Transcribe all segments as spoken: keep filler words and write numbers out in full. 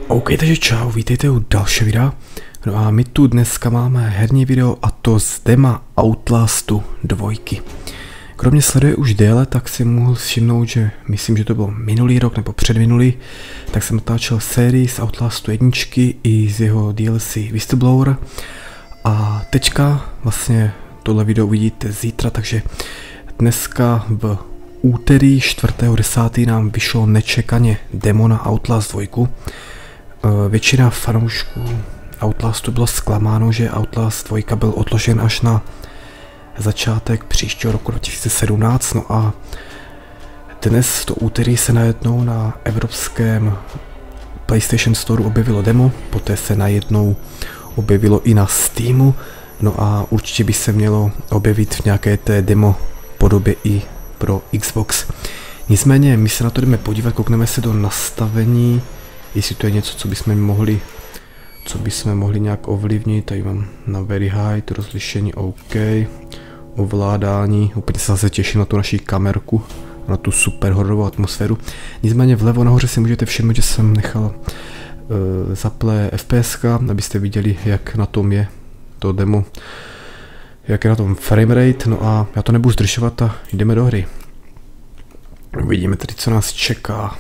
OK, takže čau, vítejte u dalšího videa. No a my tu dneska máme herní video, a to z dema Outlastu dvojky. Kromě sleduje už déle, tak si mohl všimnout, že myslím, že to byl minulý rok nebo předminulý, tak jsem natáčel sérii z Outlastu jedničky i z jeho D L C Whistleblower. A teďka vlastně tohle video uvidíte zítra, takže dneska v úterý čtvrtého desátého nám vyšlo nečekaně demo na Outlast dvojku. Většina fanoušků Outlastu bylo zklamáno, že Outlast dvojka byl odložen až na začátek příštího roku dva tisíce sedmnáct, no a dnes v to úterý se najednou na evropském PlayStation Store objevilo demo, poté se najednou objevilo i na Steamu, no a určitě by se mělo objevit v nějaké té demo podobě i pro Xbox. Nicméně my se na to jdeme podívat, koukneme se do nastavení, jestli to je něco, co bychom mohli, co bychom mohli nějak ovlivnit. Tady mám na very high, to rozlišení OK, ovládání, úplně se zase těším na tu naši kamerku, na tu super hororovou atmosféru. Nicméně vlevo nahoře si můžete všimnout, že jsem nechal uh, zaplé F P S, abyste viděli, jak na tom je to demo, jak je na tom framerate. No a já to nebudu zdržovat a jdeme do hry. Uvidíme tedy, co nás čeká.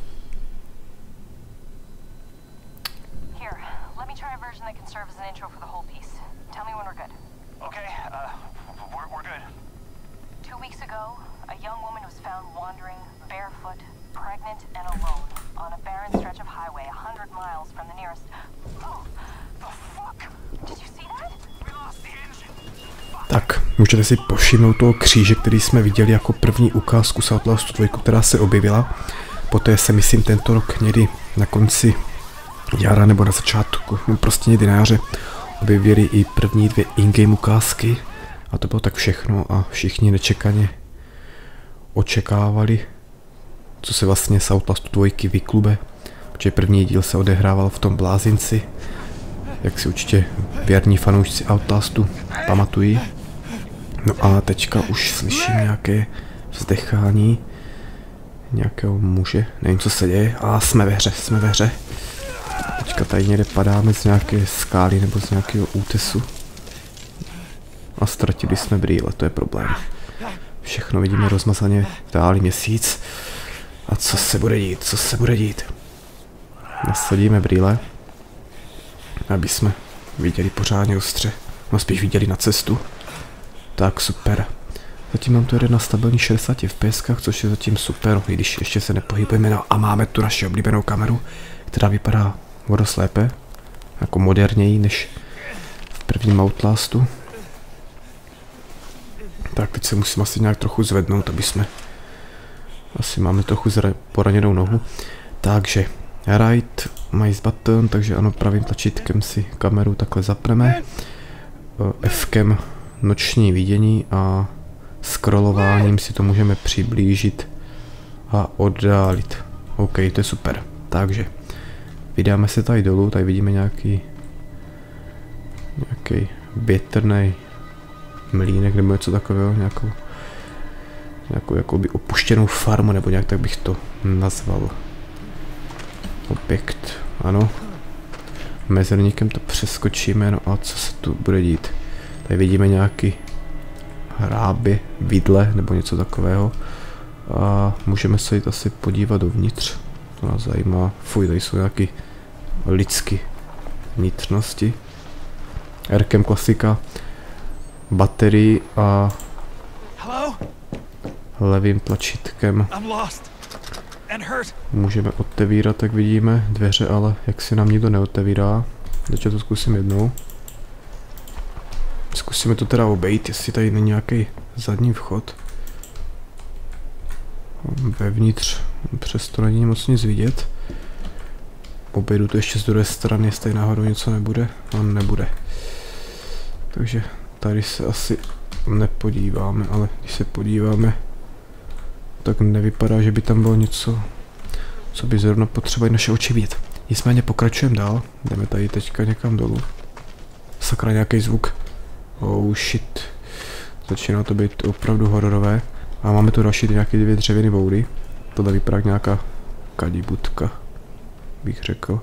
Tak, můžete si povšimnout toho kříže, který jsme viděli jako první ukázku z Outlastu dvojky, která se objevila. Poté se, myslím, tento rok někdy na konci jara nebo na začátku, prostě někdy na jaře, objevili i první dvě in-game ukázky. A to bylo tak všechno a všichni nečekaně očekávali, co se vlastně z Outlastu dvojky vyklube, protože první díl se odehrával v tom blázinci, jak si určitě věrní fanoušci Outlastu pamatují. No a teďka už slyším nějaké vzdechání nějakého muže, nevím, co se děje, a jsme ve hře, jsme ve hře. Teďka tady někde padáme z nějaké skály nebo z nějakého útesu a ztratili jsme brýle, to je problém. Všechno vidíme rozmazaně v dáli měsíc. A co se bude dít, co se bude dít? Nasadíme brýle, aby jsme viděli pořádně ostře, no spíš viděli na cestu. Tak super. Zatím nám to jede na stabilní šedesáti F P S, což je zatím super, i když ještě se nepohybujeme. No a máme tu naši oblíbenou kameru, která vypadá o dost lépe, jako moderněji než v prvním Outlastu. Tak teď se musím asi nějak trochu zvednout, aby jsme... Asi máme trochu poraněnou nohu. Takže right mouse button, takže ano, pravým tlačítkem si kameru takhle zapneme. F-kem noční vidění a scrollováním si to můžeme přiblížit a oddálit. OK, to je super. Takže vydáme se tady dolů, tady vidíme nějaký nějaký větrný mlýnek nebo něco takového, nějakou nějakou jakoby opuštěnou farmu, nebo nějak tak bych to nazval. Objekt, ano. Mezerníkem to přeskočíme, no a co se tu bude dít? Tady vidíme nějaký hráby, vidle nebo něco takového. A můžeme se jít asi podívat dovnitř. To nás zajímá. Fuj, tady jsou nějaké lidské vnitřnosti. R-kem klasika. Baterii a levým tlačítkem můžeme otevírat, tak vidíme dveře, ale jak si nám nikdo neotevírá. Teď to zkusím jednou. Zkusíme to teda obejít, jestli tady není nějaký zadní vchod. Vevnitř přesto není moc nic vidět. Obejdu to ještě z druhé strany, jestli tady náhodou něco nebude. No, nebude. Takže tady se asi nepodíváme, ale když se podíváme, tak nevypadá, že by tam bylo něco, co by zrovna potřebovali naše oči vidět. Nicméně pokračujeme dál, jdeme tady teďka někam dolů. Sakra, nějaký zvuk. Oh shit. Začíná to být opravdu hororové. A máme tu další nějaké dvě dřevěné boudy. Tohle vypadá jak nějaká kadibudka. bych řekl.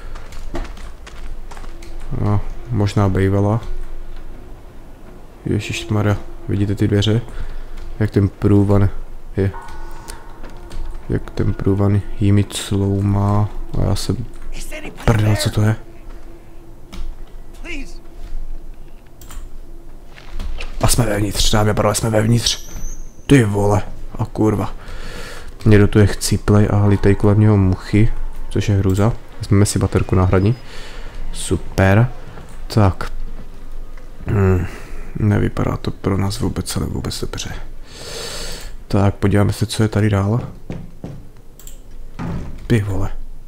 No, možná bejvala. Ježišmarja, vidíte ty dveře? Jak ten průvan je. Jak ten průvan jimi cloumá. A já se prdel, co to je? A jsme vevnitř, dámy a pánové, jsme vevnitř. Ty vole, a kurva. Někdo tu je chcíplej a litej kolem něho muchy, což je hruza. Vezmeme si baterku náhradní. Super. Tak. Hmm. Nevypadá to pro nás vůbec, ale vůbec dobře. Tak, podíváme se, co je tady dál. Ty vole.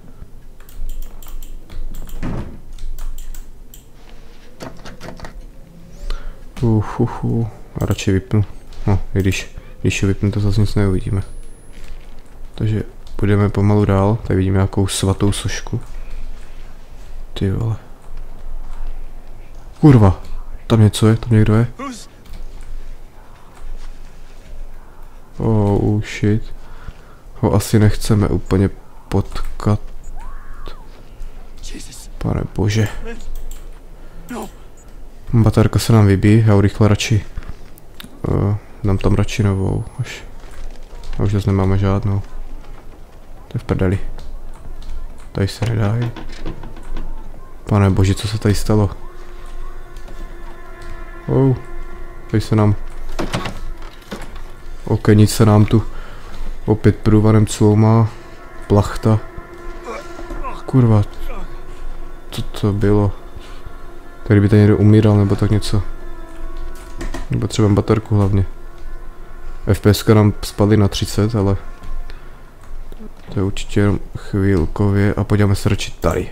Uf, uf, uf. A radši vypnu. No, i když, když ho vypnu, to zase nic neuvidíme. Takže půjdeme pomalu dál. Tady vidíme nějakou svatou sošku. Ty vole. Kurva. Tam něco je, tam někdo je. Oh, shit. Ho asi nechceme úplně potkat. Pane bože. Baterka se nám vybíjí, já urychle radši. Uh, dám tam radši novou, až. A už zase nemáme žádnou. To je v prdeli. Tady se nedají. Pane bože, co se tady stalo? Oh, tady se nám... Okenic se nám tu opět průvanem cloumá. Plachta. Kurva. Co to bylo? Tady by tady někdo umíral nebo tak něco. Nebo třeba baterku hlavně. F P S nám spadly na třicet, ale... To je určitě jenom chvílkově a podíváme se radši tady.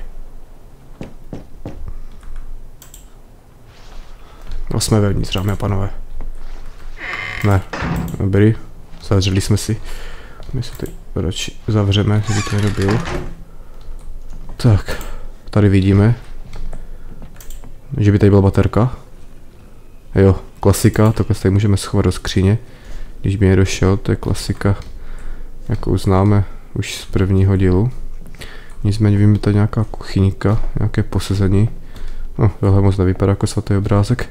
No jsme vevnitř, dámy a pánové. Ne, dobrý. Zavřeli jsme si. My se tady radši zavřeme, kdyby to nebylo. Tak, tady vidíme, že by tady byla baterka. Jo, klasika, takhle se tady můžeme schovat do skříně. Když by někdo šel, to je klasika, jakou známe už z prvního dílu. Nicméně víme, tady nějaká kuchyňka, nějaké posezení. No, tohle moc nevypadá jako svatý obrázek.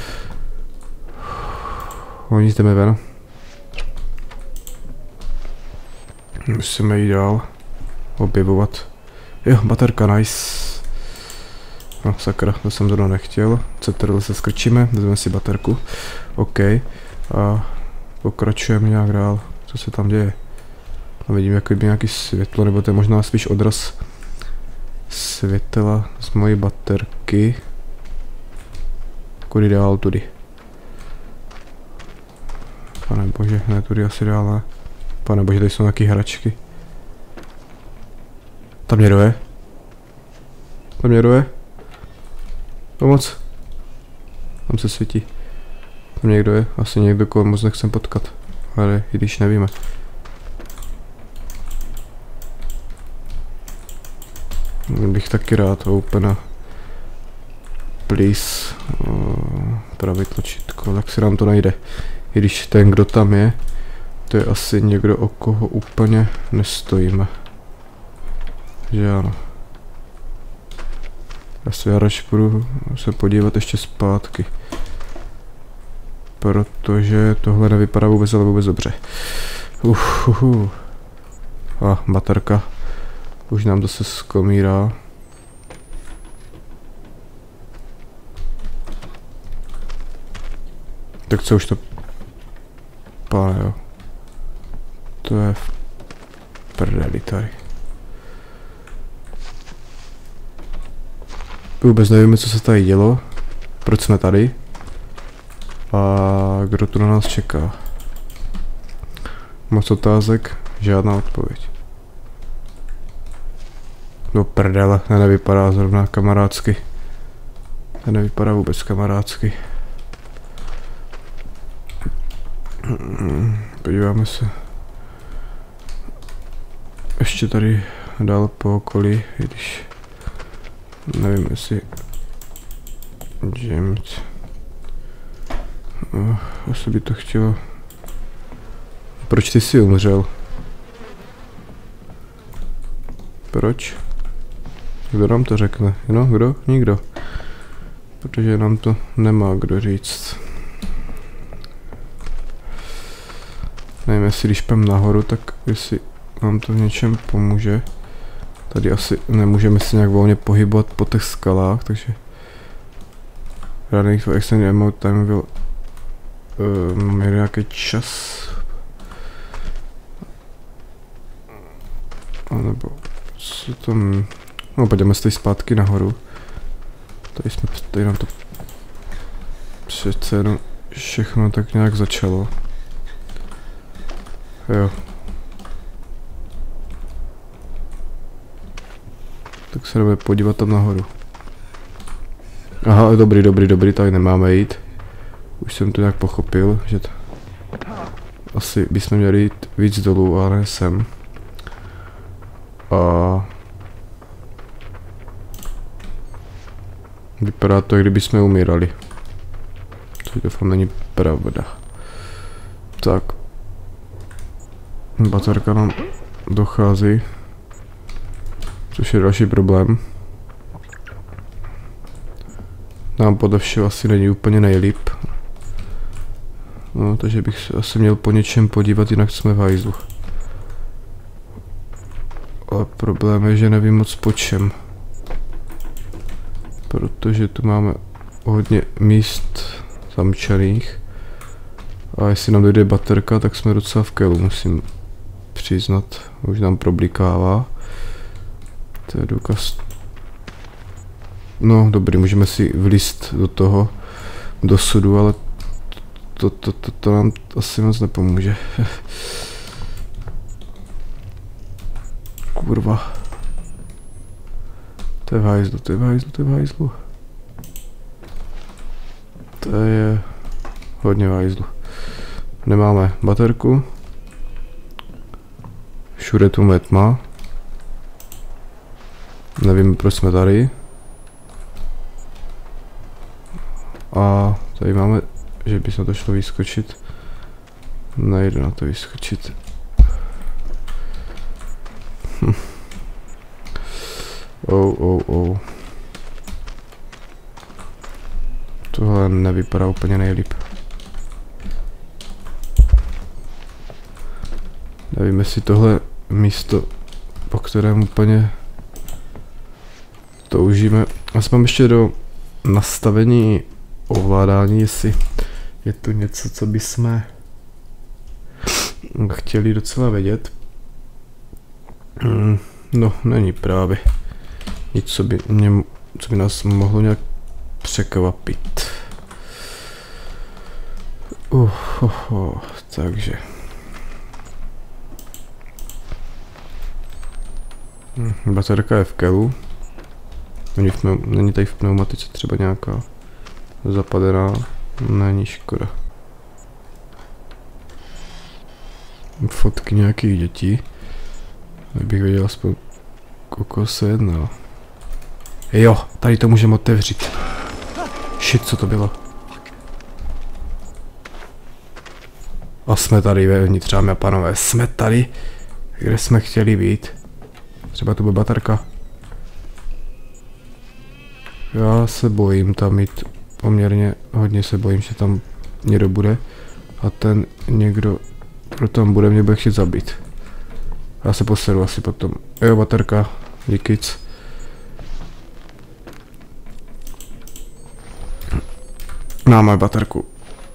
Oni jdeme ven. Musíme jít dál. Objevovat. Jo, baterka, nice. No, sakra, to jsem zrovna nechtěl. Cetrl se skrčíme, vezmeme si baterku. OK. A pokračujeme nějak dál. Co se tam děje? Tam vidím jako by nějaký světlo, nebo to je možná spíš odraz světla z mojí baterky. Kudy dál, tudy. Pane bože, ne, tudy asi dál, ne. Pane bože, tady jsou nějaký hračky. Tam někdo je. Tam někdo je. Pomoc. Tam se svítí. Tam někdo je. Asi někdo, koho moc nechcem potkat. Ale i když nevíme. Bych taky rád open. Please. Pravý tlačítko, tak se nám to najde. I když ten, kdo tam je, to je asi někdo, o koho úplně nestojíme. Že ano. Já se radši budu se podívat ještě zpátky. Protože tohle nevypadá vůbec, ale vůbec dobře. Uf, uh, uh. A baterka už nám zase skomírá. Tak co už to... Pane jo. To je v prdeli tady. Vůbec nevíme, co se tady dělo. Proč jsme tady. A kdo tu na nás čeká. Moc otázek, žádná odpověď. Do prdele, ne, nevypadá zrovna kamarádsky. To nevypadá vůbec kamarádsky. Podíváme se. Ještě tady dál po okolí, i když nevím, jestli James oh, asi by to chtělo. Proč ty jsi umřel? Proč? Kdo nám to řekne? No, kdo? Nikdo. Protože nám to nemá kdo říct. Nevím, jestli když půjdeme nahoru, tak jestli nám to v něčem pomůže. Tady asi nemůžeme se nějak volně pohybovat po těch skalách, takže Running for extended amount time will uh, máme nějaký čas. A nebo co tam... No, půjdeme z té zpátky nahoru. Tady jsme, tady nám to přece jenom všechno tak nějak začalo. Jo. Tak se jdeme podívat tam nahoru. Aha, dobrý, dobrý, dobrý, tady nemáme jít. Už jsem to nějak pochopil, že to... Asi bychom měli jít víc dolů, ale ne sem. A... Vypadá to, jak kdyby jsme umírali. Což doufám není pravda. Tak. Baterka nám dochází. Což je další problém. Nám podle všeho asi není úplně nejlíp. No, takže bych se asi měl po něčem podívat, jinak jsme v hajzlu. Ale problém je, že nevím moc po čem. Protože tu máme hodně míst zamčených. A jestli nám dojde baterka, tak jsme docela v kelu, musím přiznat. Už nám problikává. To je důkaz. No dobrý, můžeme si vlízt do toho, do sudu, ale to, to, to, to nám asi moc nepomůže. Kurva. To je v hajzlu, to je v hajzlu, to je v hajzlu. To je hodně v hajzlu. Nemáme baterku. Všude tu je tma. Nevím, proč jsme tady. A tady máme, že by se na to šlo vyskočit. Nejde na to vyskočit. Hm. Oh, oh, oh. Tohle nevypadá úplně nejlíp. Nevím, jestli tohle místo, po kterém úplně toužíme. Asi mám ještě do nastavení ovládání, jestli je to něco, co bychom chtěli docela vědět. No, není právě nic, co by, mě, co by nás mohlo nějak překvapit. Uh, uh, uh, takže. Hm, baterka je v kelu. Není, v pneu, není tady v pneumatice třeba nějaká zapadená. Není, škoda. Fotky nějakých dětí. Kdybych věděl aspoň, o koho se jedná. Jo, tady to můžeme otevřít. Shit, co to bylo? A jsme tady vevnitř, dámy a pánové. Jsme tady, kde jsme chtěli být. Třeba tu bude baterka. Já se bojím tam mít poměrně hodně, se bojím, že tam někdo bude. A ten někdo, kdo tam bude, mě bude chtít zabít. Já se poseru asi potom. Jo, baterka, díkyc. Máme baterku.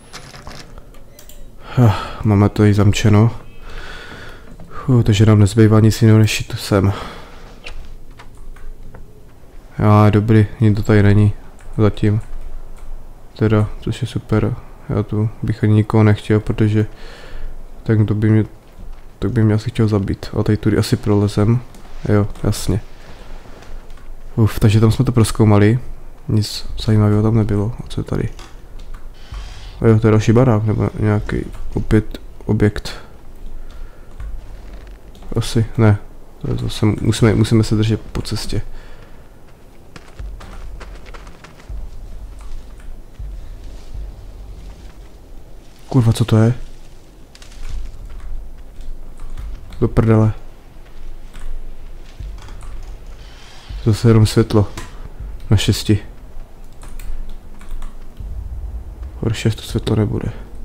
Máme to i zamčeno. Uh, takže nám nezbývá nic jiného, než jít sem. Já, dobrý, nikdo tady není. Zatím. Teda, což je super. Já tu bych ani nikoho nechtěl, protože ten, kdo by mě, tak by mě asi chtěl zabít. A tady tudy asi prolezem. Jo, jasně. Uf, takže tam jsme to prozkoumali. Nic zajímavého tam nebylo. A co je tady? A jo, to je další barák, nebo nějaký opět objekt. Asi, ne. To je zase, musíme, musíme se držet po cestě. Kurva, co to je? Do prdele. Zase jenom světlo. Naštěstí. Horší, to světlo nebude.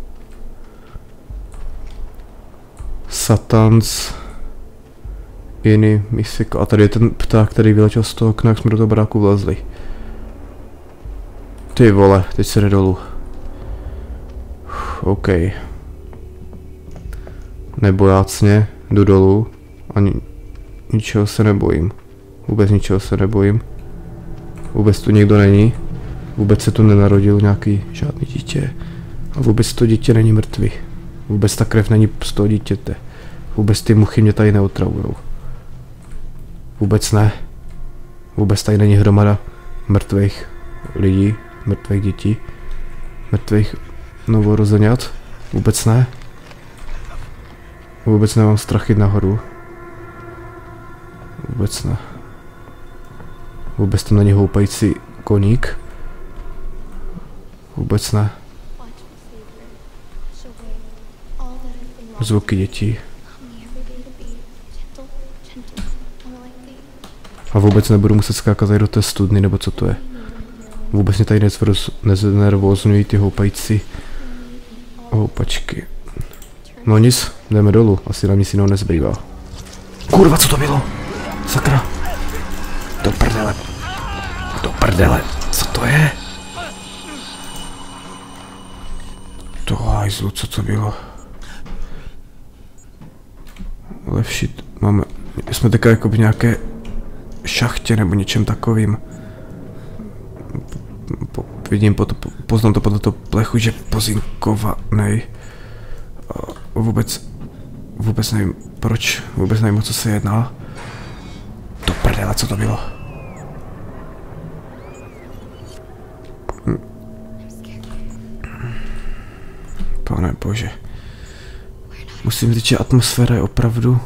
Satans. Jiný mysiko. A tady je ten pták, který vyletěl z toho okna, jak jsme do toho baráku vlezli. Ty vole, teď se jde dolů. OK. Nebojácně, jdu dolů. Ani ničeho se nebojím. Vůbec ničeho se nebojím. Vůbec tu nikdo není. Vůbec se tu nenarodil nějaký žádný dítě. A vůbec to dítě není mrtvý. Vůbec ta krev není z toho dítěte. Vůbec ty muchy mě tady neotravujou. Vůbec ne. Vůbec tady není hromada mrtvých lidí, mrtvých dětí, mrtvých novorozenat. Vůbec ne. Vůbec nemám strach jít nahoru. Vůbec ne. Vůbec tam není houpající koník. Vůbec ne. Zvuky dětí. A vůbec nebudu muset skákat tady do té studny, nebo co to je. Vůbec mě tady neznervózňují ty houpající houpačky. No nic, jdeme dolů, asi nám nic jiného nezbývá. Kurva, co to bylo? Sakra. Do prdele. Do prdele. Co to je? To hajzlu, co to bylo? Lepší, máme, jsme teďka jako v nějaké šachtě nebo něčem takovým. Po, vidím, po to, poznám to podle toho plechu, že pozinkovaný. Vůbec, vůbec nevím proč, vůbec nevím, o co se jedná. To prdele, co to bylo? Hm. Pane bože. Musím říct, že atmosféra je opravdu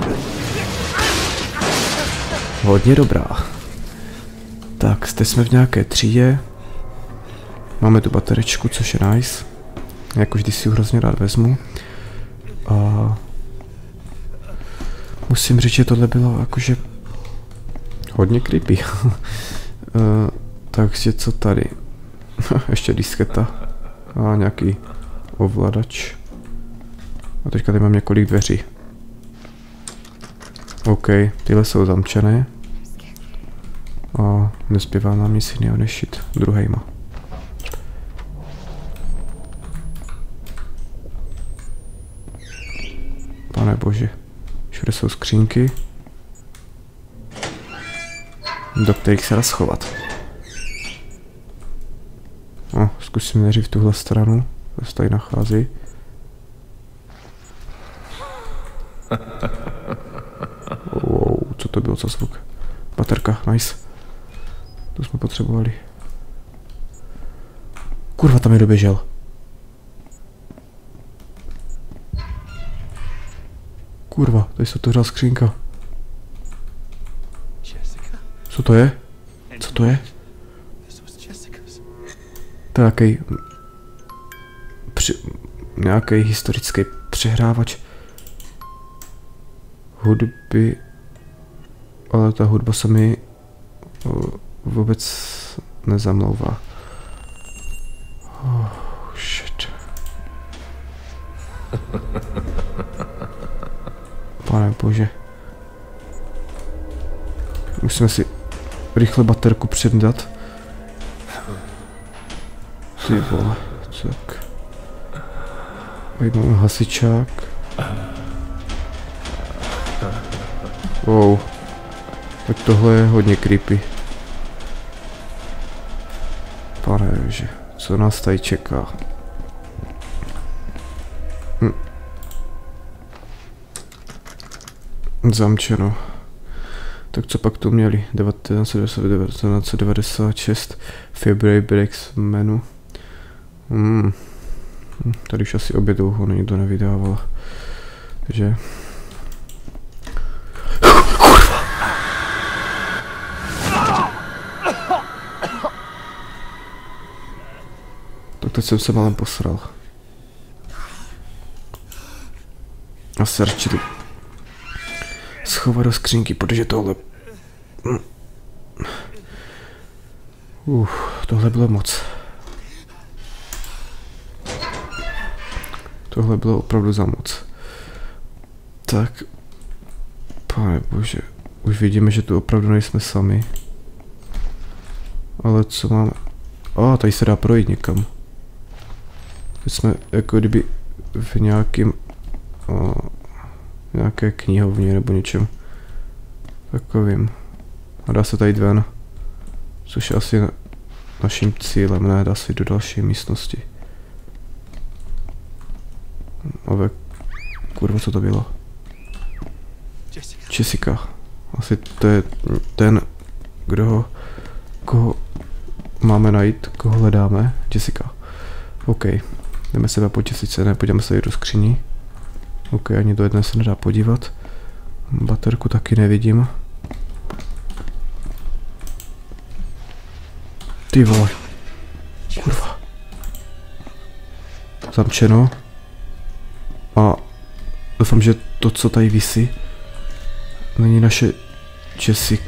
hodně dobrá. Tak, zde jsme v nějaké třídě. Máme tu baterečku, což je nice. Jako vždy si ji hrozně rád vezmu. A musím říct, že tohle bylo jakože hodně creepy. uh, takže co tady? Ještě disketa. A nějaký ovladač. A teďka tady mám několik dveří. OK, tyhle jsou zamčené. A nezbývá nám nic jiného než jít druhejma. Pane bože, všude jsou skřínky, do kterých se dá schovat. No, zkusím nejdřív tuhle stranu, to se tady nachází. Wow, co to bylo za zvuk? Baterka, nice. To jsme potřebovali. Kurva, tam je doběžel. Kurva, tady se otevřela skřínka. Co to je? Co to je? To je nějaký... Při... nějaký historický přehrávač hudby, ale ta hudba se mi vůbec nezamlouvá. Oh, shit. Pane bože. Musíme si rychle baterku předat. Ty vole, tak. Tady máme hasičák. Wow. Tak tohle je hodně creepy. Pane bože, co nás tady čeká? Hm. Zamčeno. Tak co pak tu měli? devatenáct set devadesát šest February Breaks menu. Hmm. Tady už asi obě dlouho nikdo nevydával. Takže... Tak teď jsem se malem posral. A se radši schovat do skřínky, protože tohle... Uf, tohle bylo moc. Tohle bylo opravdu za moc. Tak, pane bože, už vidíme, že tu opravdu nejsme sami. Ale co máme? A, oh, tady se dá projít někam. Teď jsme jako kdyby v nějakým, oh, nějaké knihovně nebo něčem takovým. A dá se tady ven. Což je asi na, naším cílem, ne? Dá se jít do další místnosti. Ale kurva, co to bylo? Jessica. Asi to je ten, kdo ho, koho máme najít, koho hledáme. Jessica. OK. Jdeme se potěsit se, ne, podíváme se do skříní. OK, ani do jedné se nedá podívat. Baterku taky nevidím. Ty vole. Kurva. Zamčeno. A doufám, že to, co tady visí, není naše Jessica.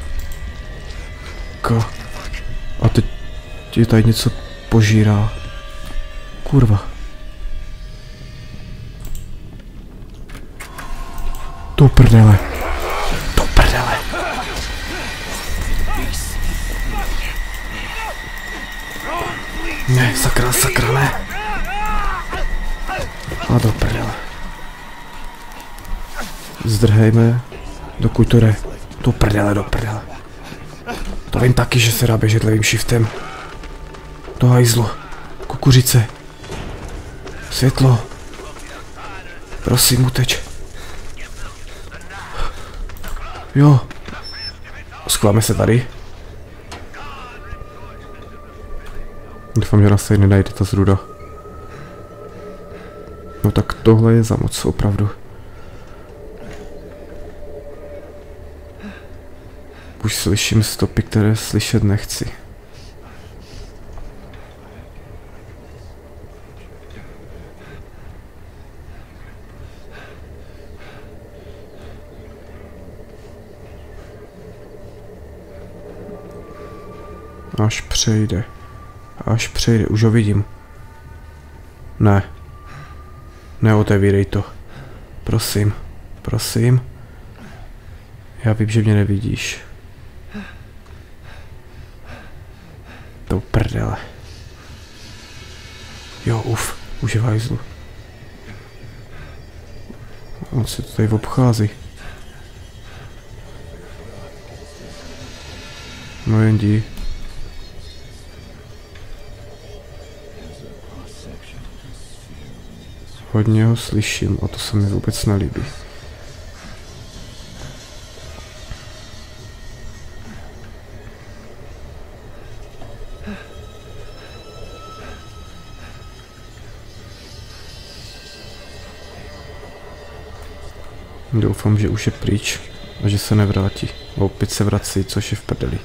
A teď je tady něco požírá. Kurva. Do prdele. Do prdele. Ne, sakra, sakra, ne. A do prdele. Zdrhejme, dokud to jde. Do prdele, do prdele. To vím taky, že se dá běžet levým shiftem. Do hajzlu. Kukuřice. Světlo. Prosím, uteč. Jo. Schováme se tady. Doufám, že nás tady nenajde ta zruda. No tak tohle je za moc, opravdu. Už slyším stopy, které slyšet nechci. Až přejde. Až přejde, už ho vidím. Ne. Neotevírej to. Prosím. Prosím. Já vím, že mě nevidíš. To prdele. Jo, uf. Už je v hajzlu. On se to tady obchází. No jen dí. Hodně ho slyším a to se mi vůbec nelíbí. Doufám, že už je pryč a že se nevrátí. A opět se vrací, což je v prdeli.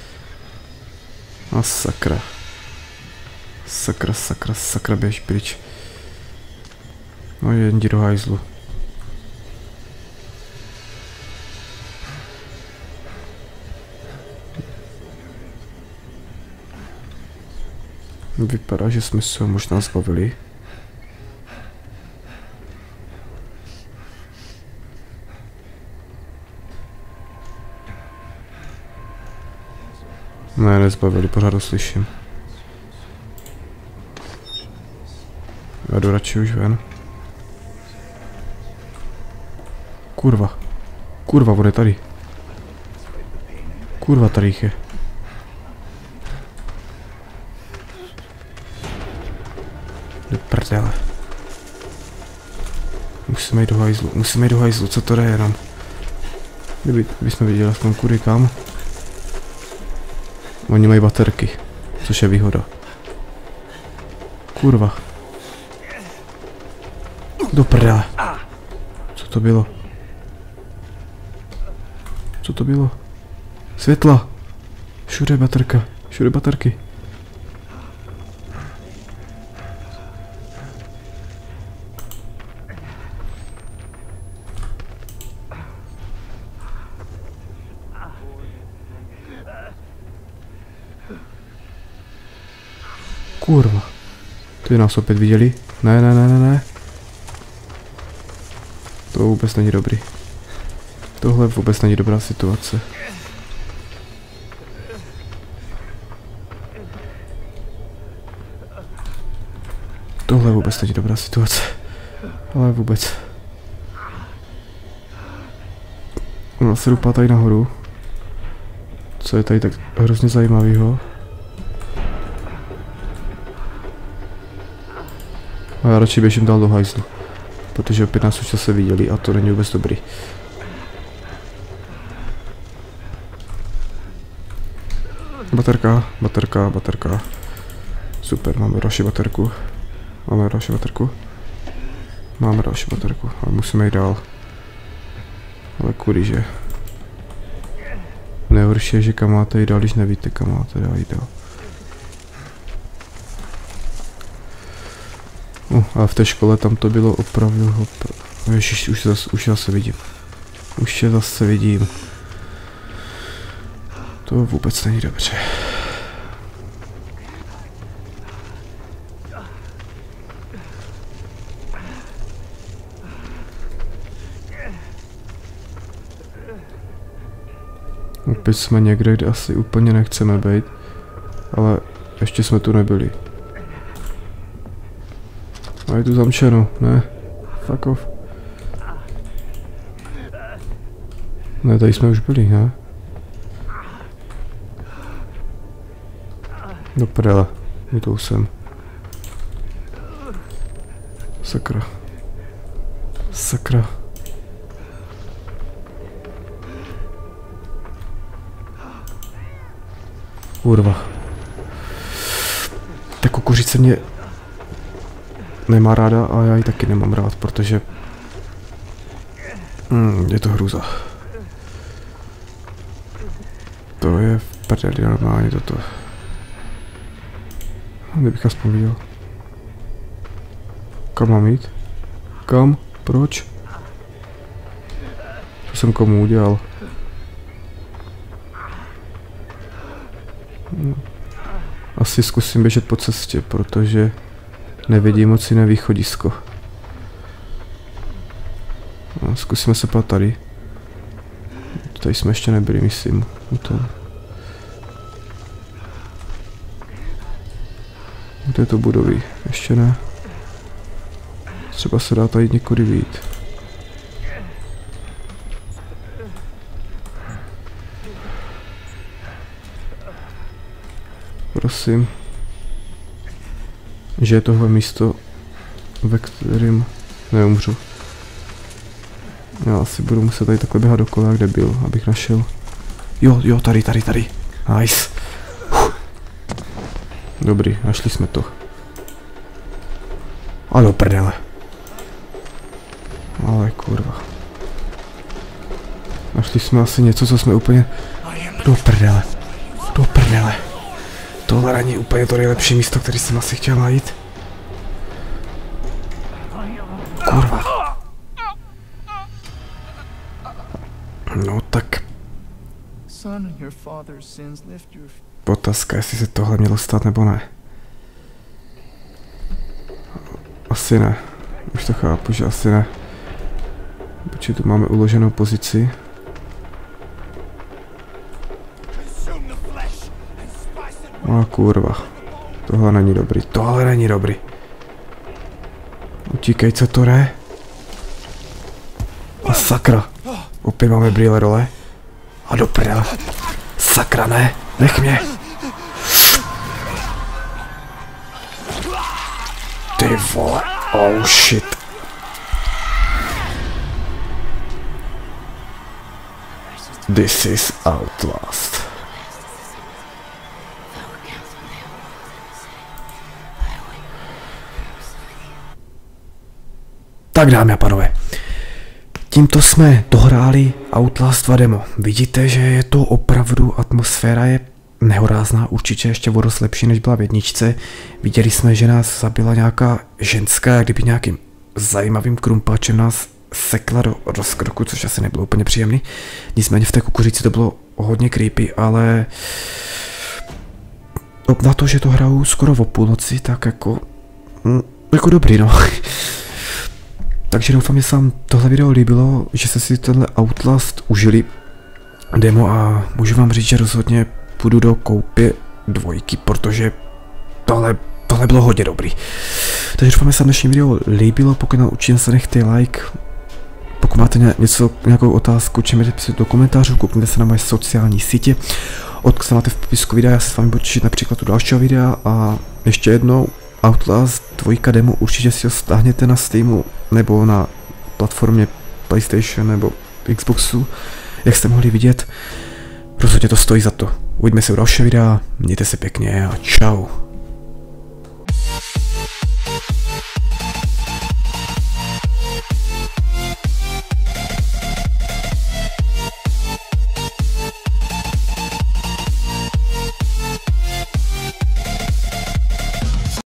A sakra. Sakra, sakra, sakra, běž pryč. No jen jdi do hajzlu. Vypadá, že jsme se ho možná zbavili. Ne, nezbavili, pořád ho slyším. Já jdu radši už ven. Kurva. Kurva, on je tady. Kurva, tady jich je. Do prdele. Musíme jít do hajzlu, musíme jít do hajzlu, co to jde jenom. Kdyby bychom viděli v tom kudy kam. Oni mají baterky, což je výhoda. Kurva. Do prdele. Co to bylo? Co to bylo? Světla. Všude baterka. Všude baterky. Kurva. Ty nás opět viděli. Ne, ne, ne, ne, ne. To vůbec není dobrý. Tohle vůbec není dobrá situace. Tohle vůbec není dobrá situace. Ale vůbec. Ona se dupá tady nahoru. Co je tady tak hrozně zajímavého. A já radši běžím dál do hajzlu. Protože opět nás už zase viděli a to není vůbec dobrý. Baterka, baterka, baterka. Super, máme další baterku. Máme další baterku. Máme další baterku, ale musíme jít dál. Ale kudy, že? Nejhorší je, že kam máte jít dál, když nevíte, kam máte dál jít dál. Uh, a v té škole tam to bylo opravdu opravdu. Ježiš, už zase, už zase vidím. Už je zase vidím. To vůbec není dobře. Opět jsme někde, kde asi úplně nechceme být, ale ještě jsme tu nebyli. A je tu zamčeno, ne? Fuck off. Ne, tady jsme už byli, ne? Do prdele, tu jsem. Sakra. Sakra. Kurva. Ta kukuřice mě nemá ráda a já ji taky nemám rád, protože hmm, je to hrůza. To je v prdeli normálně toto. Kdybych aspoň viděl. Kam mám jít? Kam? Proč? Co jsem komu udělal? Asi zkusím běžet po cestě, protože nevidím moc jiné východisko. No, zkusíme se pát tady. Tady jsme ještě nebyli, myslím. To... Kde je to budovy? Ještě ne. Třeba se dá tady někudy vyjít. Prosím. Že je tohle místo, ve kterém neumřu. Já asi budu muset tady takhle běhat dokola, kde byl, abych našel. Jo, jo, tady, tady, tady. Nice. Uf. Dobrý, našli jsme to. A do prdele. Ale kurva. Našli jsme asi něco, co jsme úplně... Do prdele. Do prdele. Tohle není úplně to nejlepší místo, který jsem asi chtěl najít. Kurva. No tak. Otázka, jestli se tohle mělo stát nebo ne. Asi ne. Už to chápu, že asi ne. Protože tu máme uloženou pozici. A kurva. Tohle není dobrý. Tohle není dobrý. Utíkej, co to jde? A sakra. Opět máme brýle dole. A do prdele. Sakra, ne. Nech mě. Ty vole. Oh shit. This is Outlast. Tak dámy a pánové, tímto jsme dohráli Outlast dva demo. Vidíte, že je to opravdu, atmosféra je nehorázná, určitě ještě o dost lepší, než byla v jedničce. Viděli jsme, že nás zabila nějaká ženská, jak kdyby nějakým zajímavým krumpáčem nás sekla do rozkroku, což asi nebylo úplně příjemný. Nicméně v té kukuřici to bylo hodně creepy, ale na to, že to hraju skoro o půlnoci, tak jako, mm, jako dobrý, no. Takže doufám, že se vám tohle video líbilo, že jste si tenhle Outlast užili demo a můžu vám říct, že rozhodně půjdu do koupě dvojky, protože tohle, tohle bylo hodně dobrý. Takže doufám, že se vám dnešní video líbilo, pokud nám určitě se nechte like. Pokud máte něco, nějakou otázku, či mi píšte do komentářů, koukněte se na moje sociální sítě. Odkaz máte v popisku videa, já se s vámi budu těšit například u dalšího videa a ještě jednou Outlast dvojka demo, určitě si ho stáhněte na Steamu nebo na platformě PlayStation nebo Xboxu, jak jste mohli vidět. Rozhodně to stojí za to. Uvidíme se u dalšího videa, mějte se pěkně a čau.